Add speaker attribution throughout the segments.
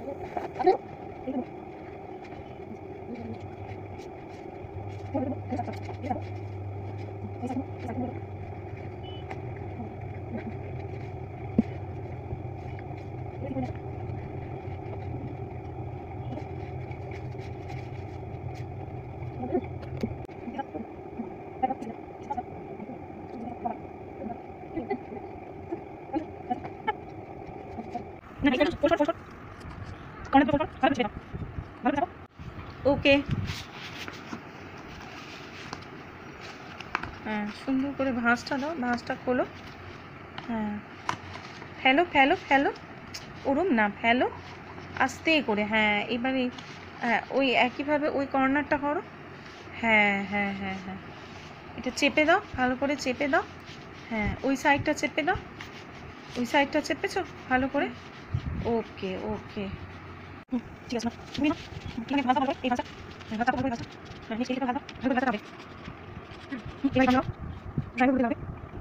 Speaker 1: ওকে, হ্যাঁ সুন্দর করে ভাঁজটা দাও, ভাঁজটা খোলো, হ্যাঁ ফেলো ফেলো ফেলো, ওরম না ফেলো, আস্তে করে, হ্যাঁ এবারে হ্যাঁ ওই একইভাবে ওই কর্নারটা করো, হ্যাঁ হ্যাঁ হ্যাঁ হ্যাঁ, এটা চেপে দাও, ভালো করে চেপে দাও, হ্যাঁ ওই সাইডটা চেপে দাও, ওই সাইডটা চেপেছো ভালো করে, ওকে ওকে ঠিক আছে। তুমি না এখানে ভাজা ভালো, এই ভাজা ভাজা ভালো ভাজা, হ্যাঁ নিচে এটা ভাজা ভালো ভাজা হবে, এবার নাও ড্রাই করে হবে,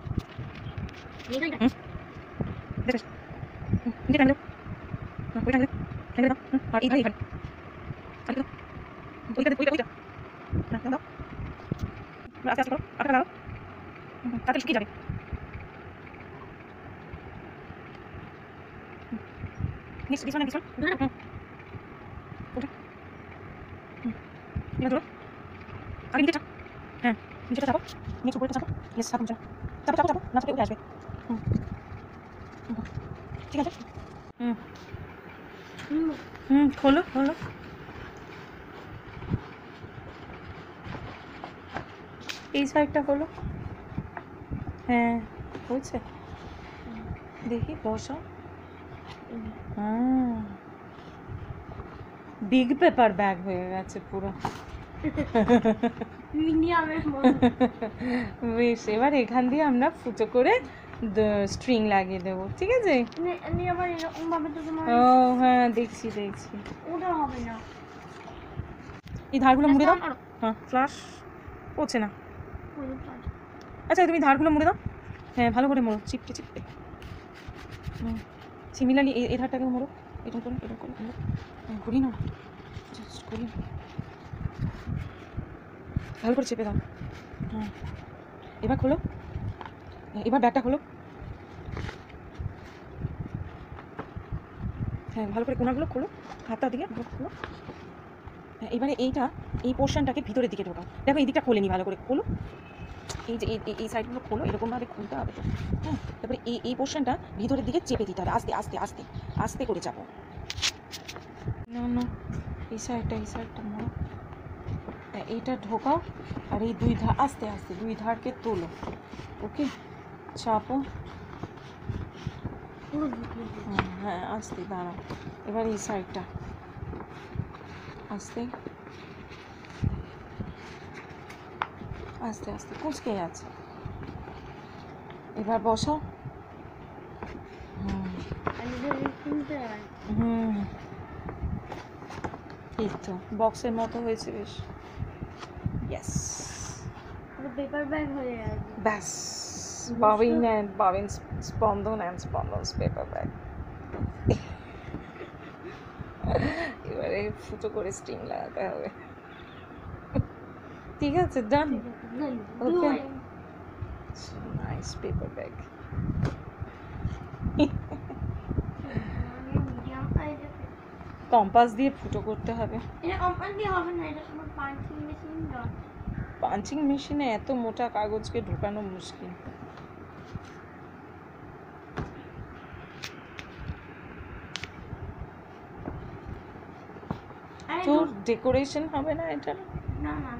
Speaker 1: দেখো নিচে টানো, ওই টানো টানো দাও, আর এইখানে এইখানে আর দাও, ওইটা না দাও, আস্তে আস্তে করো, আটা দাও, তাতে শুকিয়ে যাবে, নেক্সট দিস ওয়ান ওটা এবার ধরো আগে নিচে চাপ, হ্যাঁ নিচেটা চাপো, নেক্সট উপরেটা চাপো, ইয়েস চাপো চাপো চাপো চাপো চাপো, না চাপে উঠে আসবে, ঠিক আছে, খোলো খোলো, এই সাইডটা খোলো, হ্যাঁ হয়েছে, দেখি বসাও, হ্যাঁ বিগ পেপার ব্যাগ হয়ে গেছে পুরো, বেশ এবার এখান দিয়ে আমরা ফুটো করে স্ট্রিং লাগিয়ে দেবো, ঠিক আছে, ও হ্যাঁ দেখছি দেখছি, এই ধারগুলো মুড়ে দাও, হ্যাঁ ফ্লাশ পড়ছে না, আচ্ছা তুমি ধারগুলো মুড়ে দাও, হ্যাঁ ভালো করে মোড়ো, চিপকে চিপকে, সিমিলারলি এই ধারটাকেও মোড়ো, এটা করে ঘুরি না, জাস্ট ঘুরি, ভালো করে চেপে দাও, হ্যাঁ এবার খোলো, এবার ব্যাগটা খোলো, হ্যাঁ ভালো করে কোনাগুলো খোলো, হাতটা দিকে ভালো খোলো, হ্যাঁ এবারে এই পোর্শনটাকে ভিতরের দিকে ঢোকাও, দেখো এই দিকটা খোলে নি, ভালো করে খোলো, এই যে এই সাইডগুলো খোলো, এরকমভাবে খুলতে হবে তো, হ্যাঁ তারপরে এই পোর্শনটা ভিতরের দিকে চেপে দিতে হবে, আস্তে আস্তে আস্তে আস্তে করে চাপো, না না এই সাইডটা মোড়ো, এইটা ঢোকাও, আর এই দুই ধার আস্তে আস্তে দুই ধারকে তোলো, ওকে চাপো, হ্যাঁ আস্তে দাঁড়াও, এবার এই সাইডটা আস্তে আস্তে আস্তে কুচকে যাচ্ছে, এবার বসাও, এই তো বক্সের মতো হয়েছে বেশ, ইয়েস
Speaker 2: পেপার ব্যাগ হয়ে গেছে,
Speaker 1: ব্যাস বাবিন স্পন্দনস পেপার ব্যাগ, এবারে ফুটো করে স্টিং লাগাতে হবে, ঠিক আছে done, okay nice paper bag, compass দিয়ে ফুটো করতে হবে,
Speaker 2: এটা কম্পাস দিয়ে হবে না, এটা তোমার পাঞ্চিং মেশিন দাও,
Speaker 1: পাঞ্চিং মেশিনে এত মোটা কাগজকে ঢোকানো মুশকিল, তোর ডেকোরেশন হবে না এটা,
Speaker 2: না না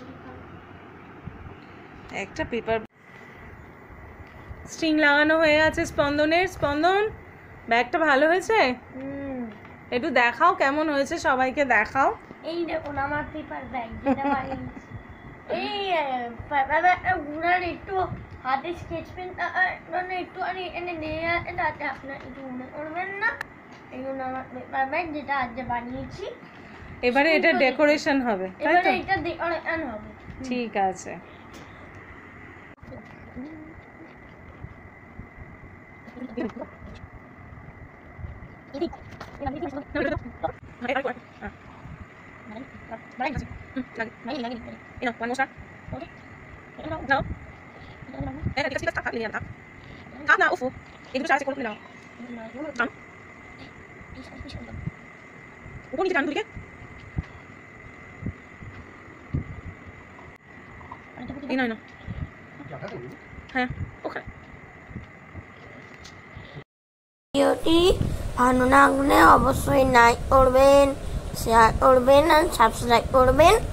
Speaker 1: একটা পেপার স্ট্রিং লাগানো হয়ে আছে স্পন্দন ব্যাগটা ভালো হয়েছে, একটু দেখাও কেমন হয়েছে, সবাইকে দেখাও,
Speaker 2: এই দেখুন আমার পেপার ব্যাগ, যেটা বানিয়েছি, এই পেপার ব্যাগটা ঘুরার একটু হাতে স্কেচ পেন মানে একটু আরে এনে নিয়ে আসে, তাতে আপনার একটু মনে করবেন না, এগুলো আমার পেপার ব্যাগ যেটা আজ বানিয়েছি,
Speaker 1: এবারে এটা ডেকোরেশন হবে, তাই তো,
Speaker 2: এবারে এটা ডেকোরেশন হবে,
Speaker 1: ঠিক আছে,
Speaker 2: ভিডিওটি ভালো লাগলে অবশ্যই লাইক করবেন, শেয়ার করবেন আর সাবস্ক্রাইব করবেন।